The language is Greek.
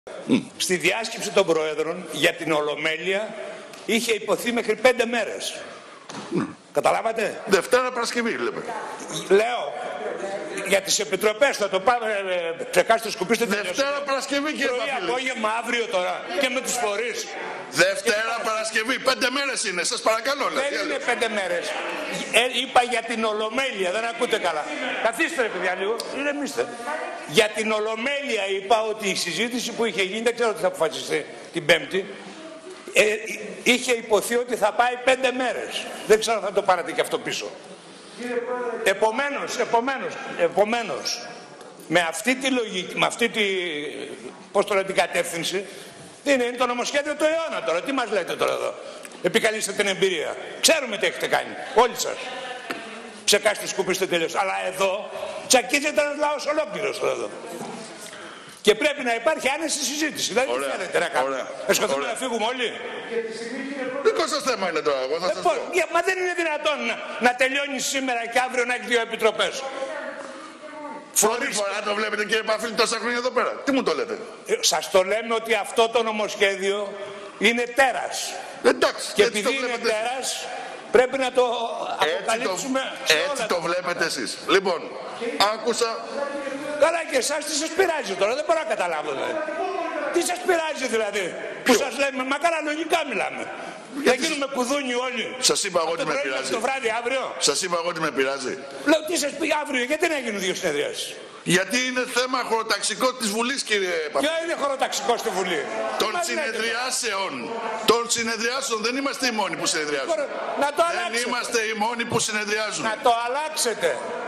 Στη διάσκεψη των Προέδρων για την Ολομέλεια είχε υποθεί μέχρι 5 μέρες. Καταλάβατε. Δευτέρα Παρασκευή λέμε. Λέω για τις επιτροπές θα το πάμε, ξεκάστε σκουπίστε την Δευτέρα Παρασκευή κύριε Παπίλη. Απόγευμα αύριο τώρα και με τους φορείς. Δευτέρα Παρασκευή, 5 μέρες είναι, σας παρακαλώ. Δεν είναι 5 μέρες. Είπα για την Ολομέλεια, δεν ακούτε καλά. Καθίστε ρε παιδιά λίγο, ηρεμήστε. Για την Ολομέλεια είπα ότι η συζήτηση που είχε γίνει, δεν ξέρω τι θα αποφασιστεί την Πέμπτη, είχε υποθεί ότι θα πάει 5 μέρες. Δεν ξέρω αν θα το πάρετε και αυτό πίσω. Επομένως, με αυτή τη λογική, με αυτή τη, πώς το λέω, την κατεύθυνση, είναι το νομοσχέδιο του αιώνα τώρα. Τι μας λέτε τώρα εδώ. Επικαλείστε την εμπειρία. Ξέρουμε τι έχετε κάνει. Όλοι σας. Ξεκάστε, σκουπίστε τελείως. Αλλά εδώ τσακίζεται ένας λαός ολόκληρος τώρα εδώ. Και πρέπει να υπάρχει άνεση συζήτηση. Δηλαδή τι θέλετε να κάνουμε. Εσχοθούμε να φύγουμε όλοι. Δικό σας θέμα είναι τώρα. Εγώ θα σας πω. Μα δεν είναι δυνατόν να τελειώνει σήμερα και αύριο να έχει 2 επιτροπές. Πρώτη φορά το βλέπετε κύριε Παφίλη τόσα χρόνια εδώ πέρα. Τι μου το λέτε. Σας το λέμε ότι αυτό το νομοσχέδιο είναι τέρας. Εντάξει. Και επειδή είναι τέρας πρέπει να το αποκαλύψουμε. Έτσι το βλέπετε εσείς. Λοιπόν, άκουσα. Καλά και εσάς τι σας πειράζει τώρα, δεν μπορώ να καταλάβω δηλαδή. Τι σας πειράζει δηλαδή, που σας λέμε, μα καλά λογικά μιλάμε. Θα γίνουμε κουδούνι όλοι. Σας είπα εγώ τι με πειράζει. Το βράδυ αύριο. Σας είπα εγώ τι με πειράζει. Λέω τι σας πει αύριο, γιατί να γίνουν 2 συνεδριάσεις. Γιατί είναι θέμα χωροταξικό της Βουλής κύριε Παπίλη. Ποιο είναι χωροταξικό στη Βουλή. Των συνεδριάσεων. Των συνεδριάσεων. Δεν είμαστε οι μόνοι που συνεδριάζουν. Να το αλλάξετε. Δεν είμαστε οι μόνοι που συνεδριάζουν. Να το αλλάξετε.